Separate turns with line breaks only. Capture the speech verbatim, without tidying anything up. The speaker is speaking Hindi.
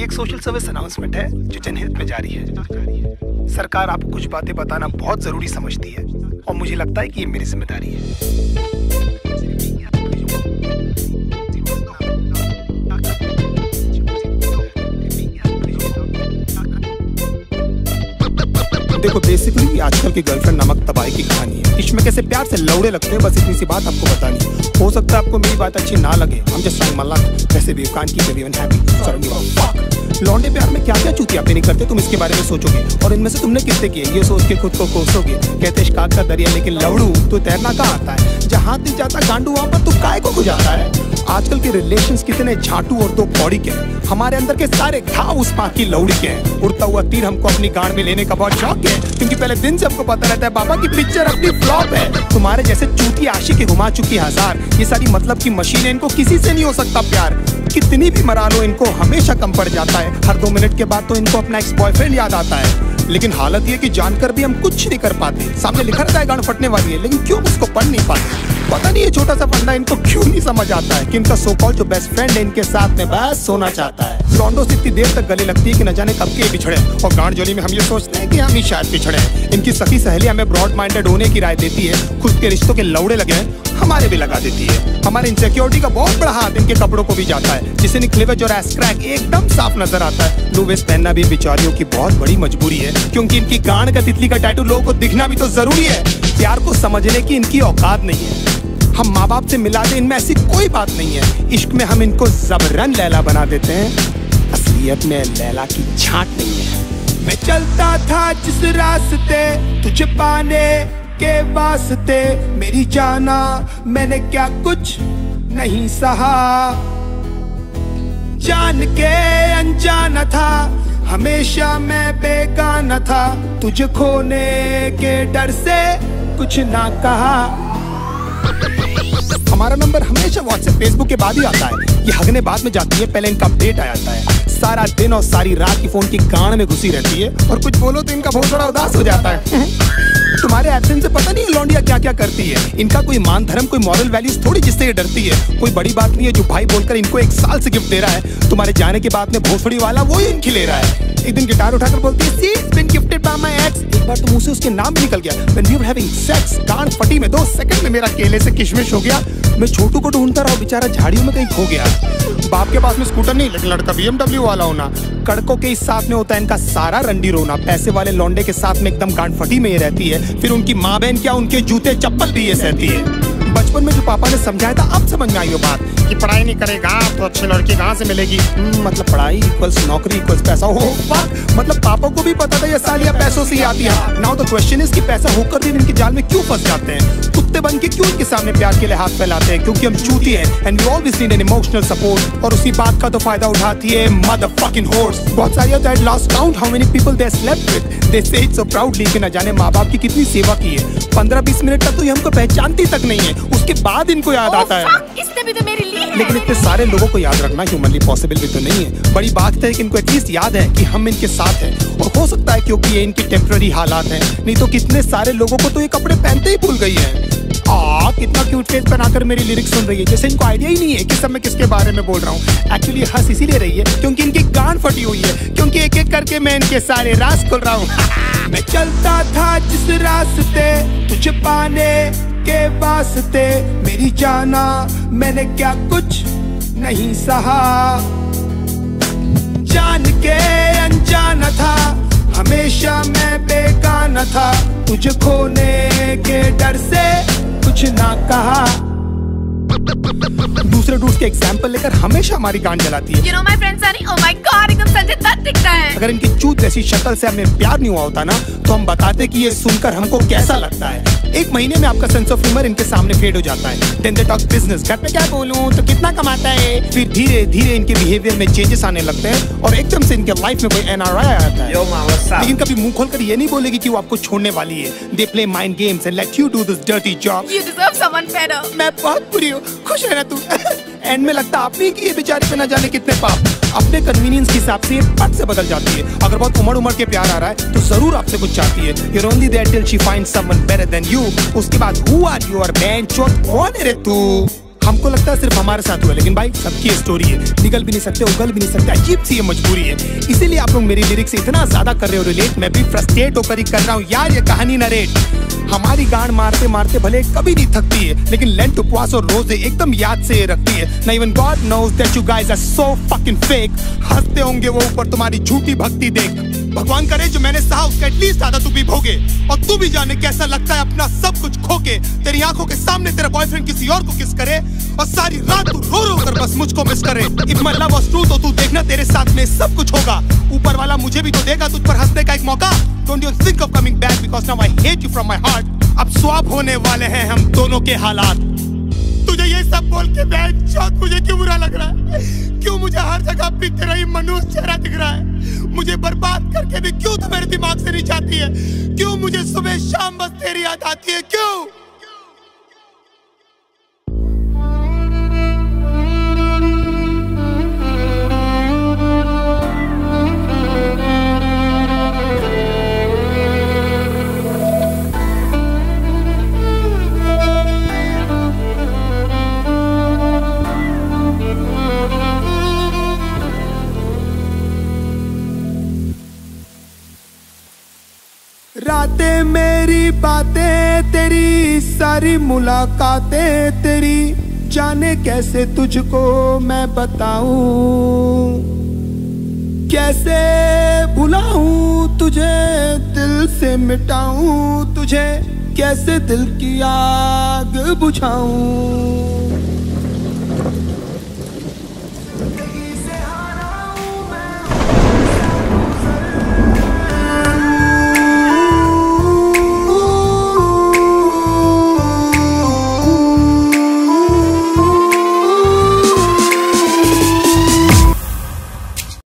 एक सोशल सर्विस अनाउंसमेंट है जो जनहित में जारी है। सरकार आपको कुछ बातें बताना बहुत जरूरी समझती है और मुझे लगता है कि ये मेरी जिम्मेदारी है। देखो बेसिकली आजकल की गर्लफ्रेंड नामक तबाही की कहानी है। इसमें कैसे प्यार से लौड़े लगते हैं, बस इतनी सी बात आपको बतानी है। हो सकता है आपको मेरी बात अच्छी ना लगे, हम जस्ट ट्राइंग माय लक। वैसे भी you can't keep everyone happy, so don't give a fuck. लौंडे प्यार में क्या क्या चूतियापे नहीं करते, तुम इसके बारे में सोचोगे और इनमें से तुमने कितने किए ये सोच के खुद को कोसोगे। कहते इश्क का दरिया लेकिन लवड़ू तो तैरना कहाँ आता है, जहाँ दिख जाता गांडू वहाँ पर तू काय को गुजारता है। आजकल के रिलेशंस कितने झाटू और दो कौड़ी के, हमारे अंदर के सारे घाव उस माँ की लौड़ी के हैं। उड़ता हुआ तीर हमको अपनी गांड में लेने का बहुत शौक है, क्योंकि पहले दिन से हमको पता रहता है बाबा की पिक्चर अपनी फ्लॉप है। तुम्हारे जैसे चूती आशिक घुमा चुकी हजार, ये सारी मतलब की मशीनें, इनको किसी से नहीं हो सकता प्यार। कितनी भी मरा लो इनको हमेशा कम पड़ जाता है। हर दो मिनट के बाद तो इनको अपना एक्स बॉयफ्रेंड याद आता है। लेकिन हालत ये कि जानकर भी हम कुछ नहीं कर पाते। सामने लिखा रहता है गांड फटने वाली है, लेकिन क्यों उसको पढ़ नहीं पाते। पता नहीं ये छोटा सा फंडा इनको क्यों नहीं समझ आता है कि इनका सो कॉल जो बेस्ट फ्रेंड है इनके साथ में बस सोना चाहता है। लॉन्डो से इतनी देर तक गले लगती है कि न जाने कब के बिछड़े, और गांड जोली में हम ये सोचते हैं कि हम ही शायद पिछड़े। इनकी सखी सहेली हमें ब्रॉड माइंडेड होने की राय देती है, खुद के रिश्तों के लौड़े लगे हमारे भी लगा देती है। हमारे इनसिक्योरिटी का बहुत बड़ा हाथ इनके कपड़ों को भी जाता है, जिसे निकलेवेज और एस क्रैक एकदम साफ नजर आता है। लो वेस्ट पहनना भी बेचारियों की बहुत बड़ी मजबूरी है, क्योंकि इनकी गांड का तितली का टैटू लोगों को दिखना भी तो जरूरी है। प्यार को समझने की इनकी औकात नहीं है, हम माँ बाप से मिला दे इनमें ऐसी कोई बात नहीं है। इश्क में हम इनको जबरन लैला बना देते हैं, असलियत में लैला की छांट नहीं है। मैं चलता था जिस रास्ते तुझे पाने के वास्ते, मेरी जाना मैंने क्या कुछ नहीं सहा। जान के अनजाना था, हमेशा मैं बेगाना था, तुझे खोने के डर से कुछ ना कहा। हमारा नंबर हमेशा व्हाट्सएप फेसबुक के बाद ही आता है, ये हगने बाद में जाती है, पहले इनका अपडेट आ जाता है। सारा दिन और सारी रात की फोन की गांड में घुसी रहती है, और कुछ बोलो तो इनका बहुत बड़ा उदास हो जाता है। तुम्हारे एब्सेंस से पता नहीं है लौंडिया क्या क्या करती है। इनका कोई मान धर्म कोई मॉरल वैल्यूज थोड़ी जिससे ये डरती है। कोई बड़ी बात नहीं है जो भाई बोलकर इनको एक साल से गिफ्ट दे रहा है, तुम्हारे जाने के बाद में भोसड़ी वाला वो ही इनकी ले रहा है। एक दिन गिटार उठाकर बोलती है see it's been gifted by my ex, एक बार तो मुंह से उसके नाम भी निकल गया। When we were having sex, गांड फटी में दो सेकंड में मेरा केले से किशमिश हो गया। मैं छोटू को ढूंढता रहा, बेचारा झाड़ियों में कहीं खो गया। बाप के पास में स्कूटर नहीं, लेकिन लड़का बीएमडब्ल्यू वाला होना। कड़कों के इस साथ में होता है इनका सारा रंडी रोना। पैसे वाले लौंडे के साथ में एकदम गांड फटी में ये रहती है, फिर उनकी माँ बहन क्या उनके जूते चप्पल भी ये सहती है। बचपन में जो पापा ने समझाया था अब समझ में आई वो बात कि पढ़ाई नहीं करेगा तो अच्छी लड़की कहाँ से मिलेगी। मतलब पढ़ाई इक्वल्स नौकरी इक्वल्स पैसा। हो मतलब पापा को भी पता था ये सालियाँ पैसों से ही आती है। नाउ द क्वेश्चन इज कि पैसा होकर भी इनके जाल में क्यों फंस जाते हैं। कुत्ते बन के क्यों इनके सामने प्यार के लिए हाथ फैलाते हैं, क्योंकि हम चूती हैं and we always need an emotional support. और उसी बात का तो फायदा उठाती है मदरफकिंग होर्स। बहुत सारी होता है lost count how many people they slept with, they say it so proudly कि न जाने माँ बाप की कितनी सेवा की है। पंद्रह बीस मिनट तक तो ये हमको पहचानती तक नहीं है, उसके बाद इनको याद oh, आता है।
इसने भी तो मेरे लिए है।
लेकिन इतने सारे लोगों को याद रखना ह्यूमनली पॉसिबल भी तो नहीं है। बड़ी बात है कि इनको एटलीस्ट याद है कि हम इनके साथ हैं, और हो सकता है क्योंकि ये इनकी टेम्पररी हालात हैं, नहीं तो कितने सारे लोगों को तो ये कपड़े पहनते ही भूल गई है। आ, कितना क्यूट फेस बनाकर मेरी लिरिक्स सुन रही है, जैसे इनको आइडिया ही नहीं है कि सब मैं किसके बारे में बोल रहा हूँ। एक्चुअली हंस इसीलिए रही है क्योंकि इनकी गांड फटी हुई है, क्योंकि एक एक करके मैं इनके सारे राज खोल रहा हूँ। मैं चलता था जिस रास्ते तुझे पाने के वास्ते, मेरी जाना मैंने क्या कुछ नहीं सहा। जान के अनजाना था, हमेशा मैं बेगाना था, तुझे खोने के डर से कुछ ना कहा। दूसरे डूड्स के एग्जाम्पल लेकर हमेशा हमारी गांड जलाती है।
You know my friend Sunny, oh my God, एकदम संजय दत्त दिखता है।
अगर इनकी चूत जैसी शक्ल से हमें प्यार नहीं हुआ होता ना, तो हम बताते कि ये सुनकर हमको कैसा लगता है। एक महीने में आपका सेंस ऑफ ह्यूमर इनके सामने फेड हो जाता है। Then they talk business, घर पे क्या बोलूं तो कितना कमाता है। फिर धीरे धीरे इनके बिहेवियर में चेंजेस आने लगते हैं और एकदम से इनके लाइफ में कोई एनआरआई आ जाता है। लेकिन कभी मुंह खोलकर ये नहीं बोलेगी कि वो आपको छोड़ने वाली है। They play mind games and let you do this dirty job.
You deserve someone better.
मैं बहुत बुरी हूँ, खुश रहना तू। एंड में लगता आपने कि ये बेचारे पे न जाने कितने पाप अपने कन्वीनियंस के हिसाब से ये पट से बदल जाती है। अगर बहुत उमड़ उमड़ के प्यार आ रहा है तो जरूर आपसे कुछ चाहती है। You're only there till she finds someone better than you. उसके बाद who are you और man चोट कौन है रे तू। हमको लगता है सिर्फ हमारे साथ हुआ, लेकिन भाई सबकी स्टोरी है। निकल भी नहीं सकते, उगल भी नहीं सकते, अजीब सी ये मजबूरी है। इसीलिए आप लोग मेरी लिरिक्स से इतना ज्यादा कर रहे हो रिलेट, मैं भी फ्रस्ट्रेट होकर ही कर रहा हूँ यार ये कहानी नरेट। हमारी गांड मारते मारते भले कभी नहीं थकती है, लेकिन लेंट, उपवास और रोजे एकदम याद से रखती है ना। Even God knows that you guys are so fucking fake. हंसते होंगे वो ऊपर तुम्हारी झूठी भक्ति देख। भगवान करे जो मैंने सहा उसका एटलीस्ट आधा तू भी भोगे, और तू भी जाने कैसा लगता है अपना सब कुछ खोके। तेरी आंखों के सामने तेरा बॉयफ्रेंड किसी और को किस करे, और सारी रात तू रो रो कर बस मुझको मिस करे। If my love was true तो तू देखना तेरे साथ में सब कुछ होगा। ऊपर वाला मुझे भी तो देगा तुझ पर हंसने का एक मौका। Don't you think of coming back because now I hate you from my heart। अब स्वैप होने वाले हैं हम दोनों के हालात। तुझे ये सब बोल के बेंचौत मुझे क्यों बुरा लग रहा है? क्यों मुझे हर जगह पे तेरा ही मनुष्य चेहरा दिख रहा है? मुझे बर्बाद करके भी क्यों तो मेरे दिमाग से नहीं जाती है? क्यों मुझे सुबह शाम बस तेरी याद आती है? क्यों? रातें मेरी बातें तेरी, सारी मुलाकातें तेरी, जाने कैसे तुझको मैं बताऊं, कैसे भुलाऊं तुझे, दिल से मिटाऊं तुझे, कैसे दिल की आग बुझाऊं।